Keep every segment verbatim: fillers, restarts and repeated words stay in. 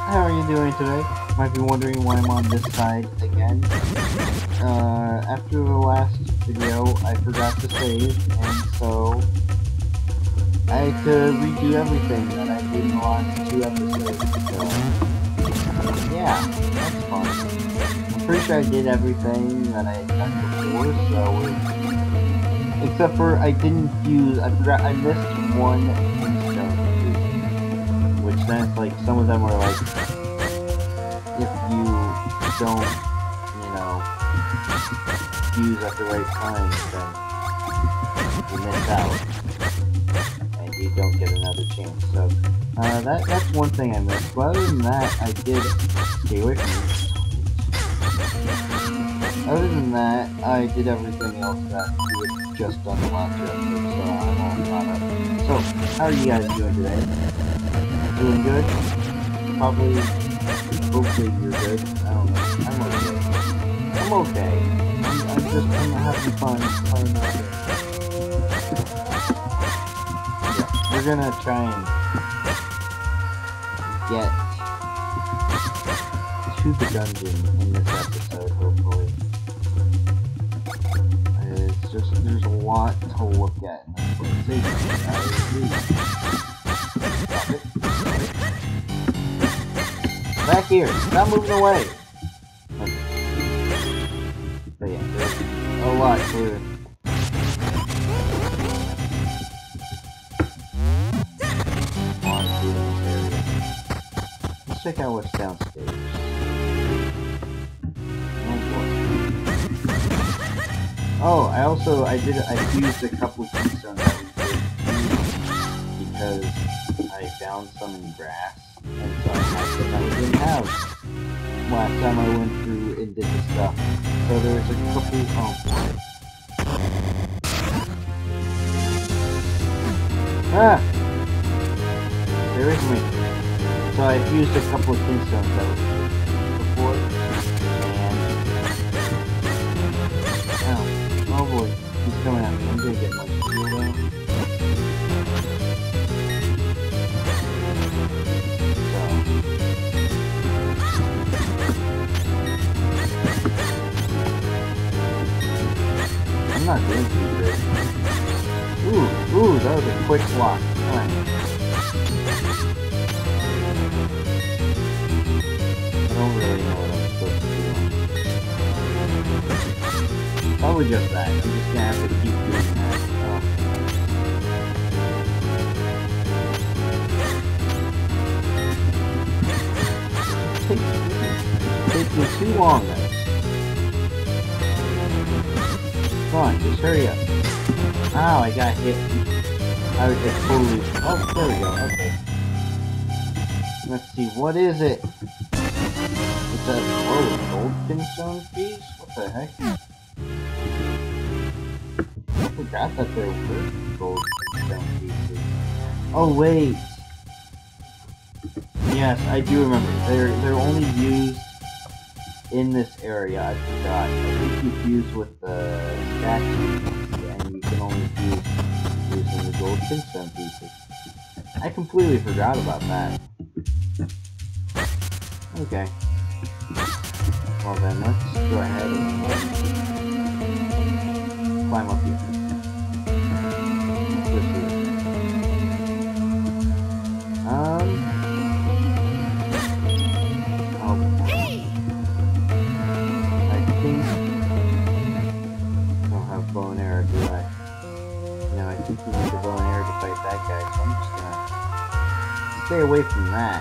how are you doing today? Might be wondering why I'm on this side again. Uh, after the last video, I forgot to save, and so I had to redo everything that I did in the last two episodes. So, yeah, that's fun. I'm pretty sure I did everything that I had done before, so except for I didn't fuse. I forgot. I missed one Insta, which then it's like some of them are like, if you don't, you know, fuse at the right time, then you miss out, and you don't get another chance. So uh, that that's one thing I missed. But other than that, I did stay away from it. Other than that, I did everything else that we had just done the last episode, so I'm all caught up. So, how are you guys doing today? Doing good? Probably, hopefully you're good. I don't know. I'm okay. I'm okay. I'm, I'm just, I'm having fun playing this game. Yeah, we're gonna try and get to the dungeon in this episode, hopefully. It's just, there's a lot to look at. And that's what it's back here! Stop moving away! Okay. But yeah, there's a lot to... Let's check out what's downstairs. Oh, I also, I did, I used a couple of keystones that we did because I found some in grass, and so I had some that we didn't have last time I went through and did the stuff. So there's a couple, oh boy. Ah! There is me. So I've used a couple of keystones that we did before, and, oh. Oh boy, he's coming at me. I'm gonna get my shield out. So. I'm not doing too good. Ooh, ooh, that was a quick block. Fine. I don't really know what I'm supposed to do. Probably just that. I'm just gonna have to keep doing that. Oh. It takes me too long though. Come on, just hurry up. Ow, I got hit. I was just totally... Oh, there we go, okay. Let's see, what is it? It's a... Oh, gold pinstone piece? What the heck? I forgot that there were gold stone pieces. Oh wait! Yes, I do remember. They're they're only used in this area. I forgot. I think you fuse with the statues, and you can only fuse using the gold stone pieces. I completely forgot about that. Okay. Well then, let's go ahead and climb up here. Um. Oh. I think I don't have bow and arrow, do I? No, I think you need the bow and arrow to fight that guy, so I'm just gonna stay away from that.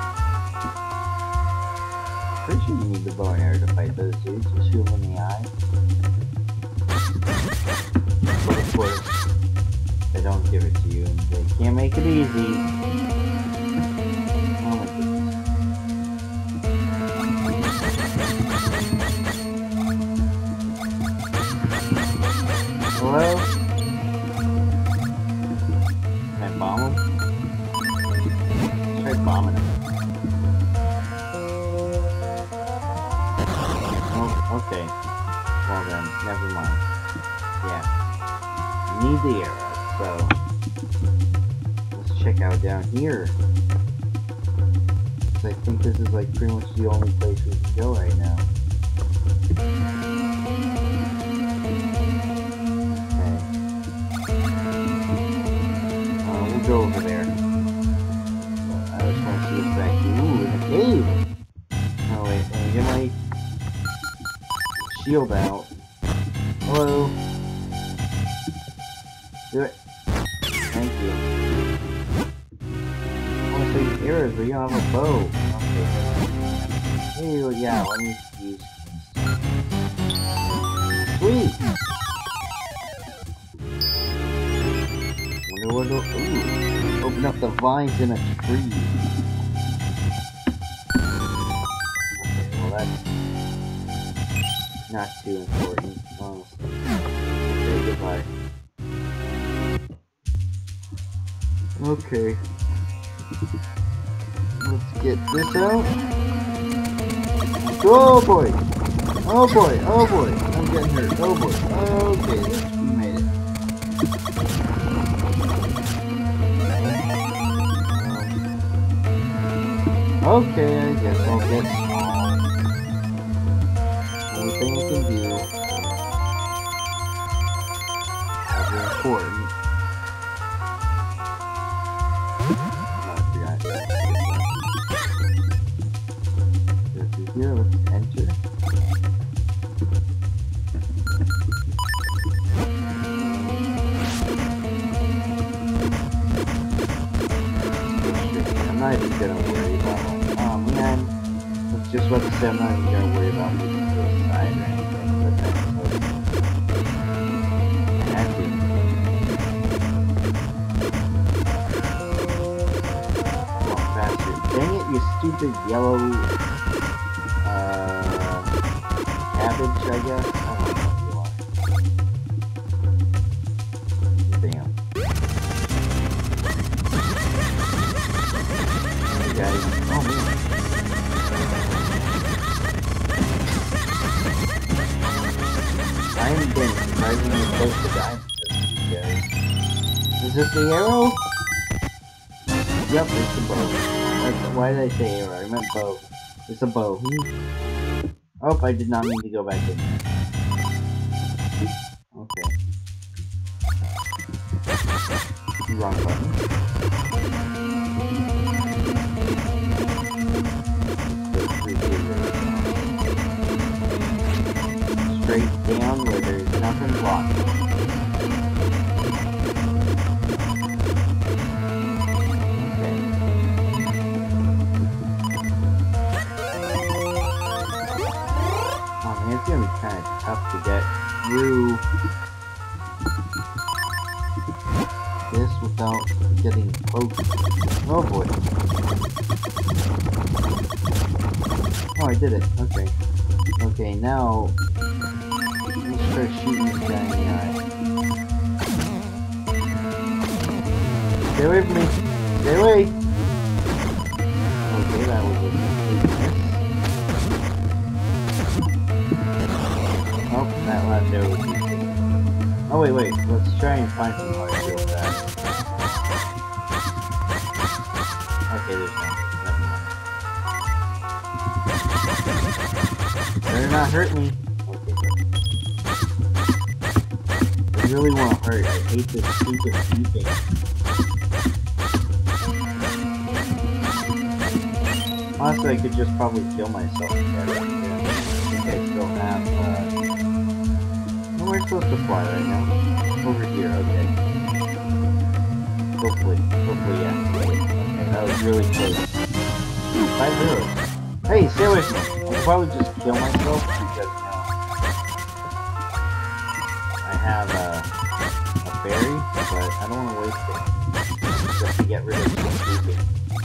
Pretty sure you need the bow and arrow to fight those dudes. Just shoot them in the eye. But of course, they don't give it to you, and they can't make it easy. Oh my goodness. Hello? Can I bomb him? Let's try bombing him. Oh, okay. Well then, never mind. Yeah. Need the arrow, so let's check out down here. So I think this is like pretty much the only place we can go right now. Okay. Uh, we'll go over there. But I just want to see what's back here. Ooh, in a cave! Oh wait, let me get my shield out. Hello? Do it. Thank you. I want to show you arrows, but you don't have a bow. Okay. Hey, well, yeah, let me use. Sweet! Wonder what it'll. Ooh! Open up the vines in a tree. Okay, well, that's not too important, honestly. Okay, goodbye. Okay. Let's get this out. Oh boy! Oh boy! Oh boy! I'm getting hurt. Oh boy! Okay, we made it. Okay, I guess I'll get small. Anything I can do. That'll be important. Here, let's enter. I'm not even gonna worry about it. Oh man, I was just about to say I'm not even gonna worry about moving to the side or anything, but that's okay. I had to. Come on, faster. Dang it, you stupid yellow Uh, cabbage, I guess? I don't know what you are. Damn. Hey guys. Oh man. I am getting surprisingly close to dying because of you guys. Is this the arrow? Yep, it's the bow. Like, why did I say arrow? I meant bow. It's a bow. Oh, I did not mean to go back in there. Okay. Wrong button. Straight down where there's nothing blocking. It's gonna be kind of tough to get through this without getting poked. Oh boy. Oh, I did it. Okay. Okay, now let's start shooting this guy in the eye. Stay away from me. Stay away. Okay, that was a complete miss. Oh, that last arrow was easy. Oh wait, wait, let's try and find some hearts real fast. Okay, there's no never mind. Better not hurt me. Okay, good. I really want to hurt. I hate this stupid beeping. Honestly, I could just probably kill myself instead. Yeah. I think I still have, uh... where am I supposed to fly right now? Over here, okay. Hopefully, hopefully, yeah. Okay, that was really close. Five arrows. Hey, stay away from me. I'll probably just kill myself because, you know, I have a, a berry, but I don't want to waste it just to get rid of some stupid.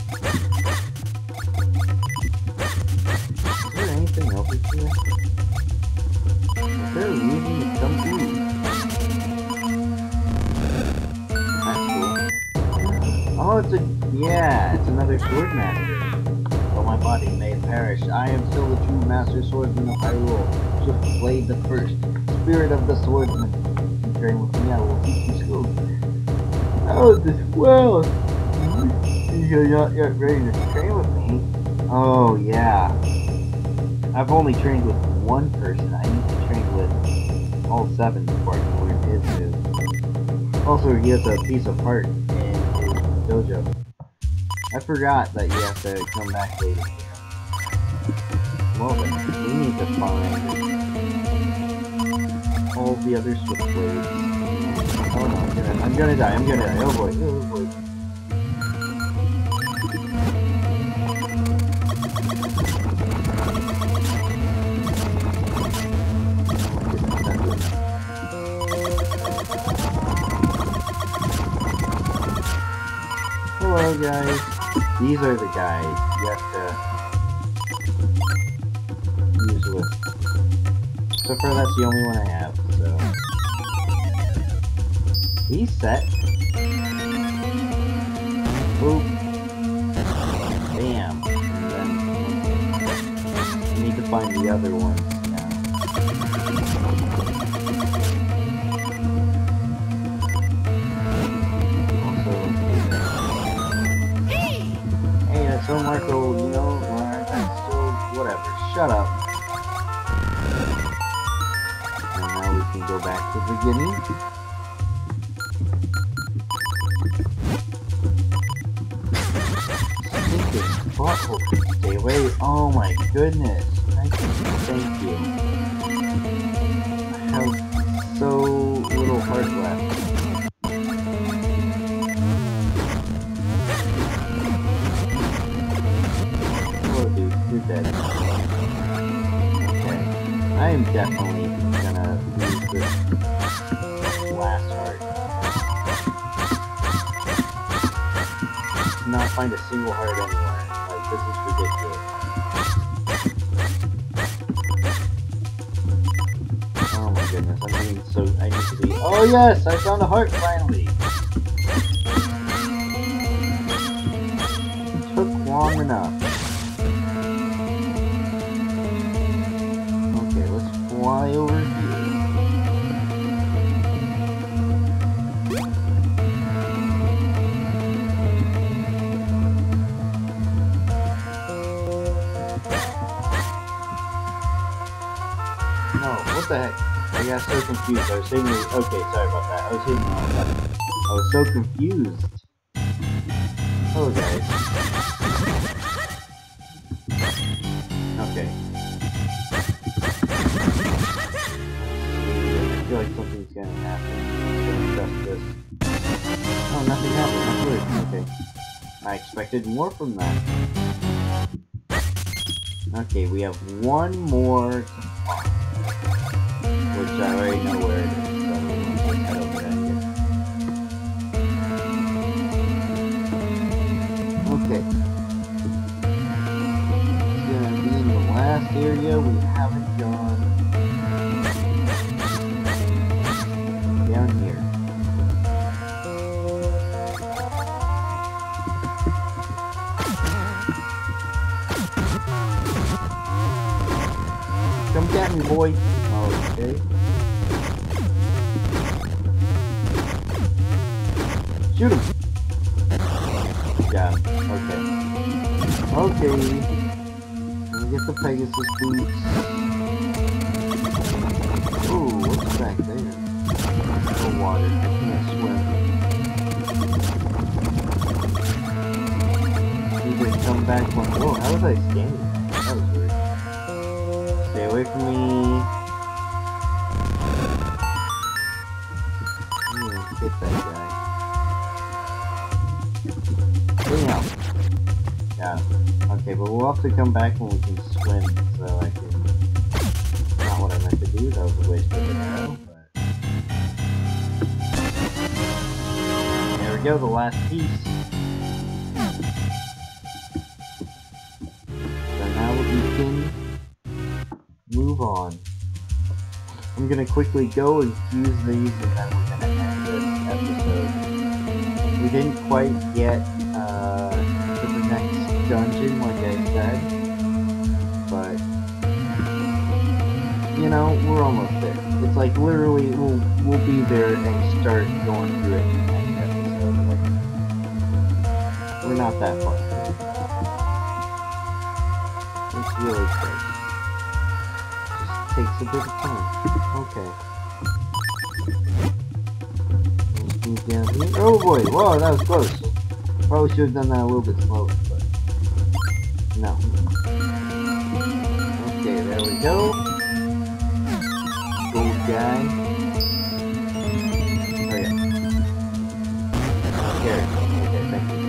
Is there anything over here? Is there a reason to come through? That's cool. Oh, it's a... yeah, it's another sword master. Though my body may perish, I am still the true master swordsman of Hyrule. Swift Blade the First, spirit of the swordsman. You train with me, I will teach you skills. How is this world? You're not yet ready to train with me. Oh, yeah. I've only trained with one person. I need to train with all seven before I can learn his move. Also, he has a piece of heart in his dojo. I forgot that you have to come back later. Well then, we need to find all the other switchblades. Oh no, I'm gonna, I'm gonna die, I'm gonna die. Oh boy, oh boy. Hello guys. These are the guys you have to use with. So far that's the only one I have, so. He's set. Boop. Bam. And then I need to find the other ones now. So Marco, you know, that's still whatever. Shut up. And now we can go back to the beginning. Stinking butthole. Stay away. Oh my goodness. Thank you. Thank you. I have so little heart left. You're dead. Okay. I am definitely gonna lose this last heart. Not find a single heart anywhere. Like, this is ridiculous. Oh my goodness, I'm being so... I need to be... Oh yes! I found a heart finally! It took long enough. Fly over here. No, what the heck? I got so confused. I was hitting the... Okay, sorry about that. I was hitting the wrong button. I was so confused. Oh, guys. Okay. I feel like something's gonna happen. I'm gonna trust this. Oh, nothing happened. That's weird. Okay. I expected more from that. Okay, we have one more to find. Which I already know where it is, so we'll head over there again. Okay. It's gonna be in the last area we haven't gone. Down here. Come get me, boy. Okay. Shoot him. Got him. Okay. Okay. Let me get the Pegasus boots. Ooh, what's back there? No water. I can't swim. Need to come back from... Whoa, how was I standing? That was weird. Stay away from me. Ooh, hit that guy. Anyhow. Yeah. Okay, but we'll have to come back when we can swim, so I can... Not what I meant to do, that was a waste of an arrow, but... There we go, the last piece. So now we can move on. I'm gonna quickly go and fuse these, and then we're gonna end this episode. We didn't quite get uh, to the next dungeon, like I said, but you know, we're almost there. It's like literally, we'll we'll be there and start going through it in the next episode. Like, we're not that far. It's really quick. Just takes a bit of time. Okay. Let's move down here. Oh boy, whoa, that was close. Probably should have done that a little bit slower, but no. Okay, there we go. Gold guy. Oh yeah. Okay, okay, thank you.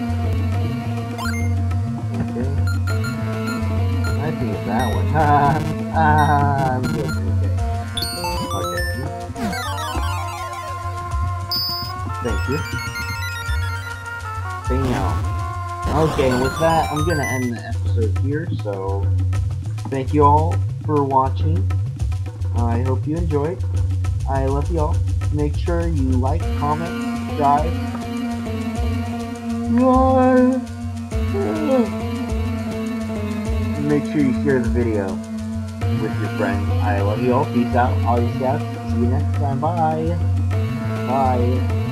Okay. I think it's that one. Ah, I'm good. Okay. Okay. Thank you. Bam. Okay, and with that, I'm gonna end the episode here. So, thank you all for watching. I hope you enjoyed. I love you all. Make sure you like, comment, subscribe. Make sure you share the video with your friends. I love you all. Peace out. All you scouts. See you next time. Bye. Bye.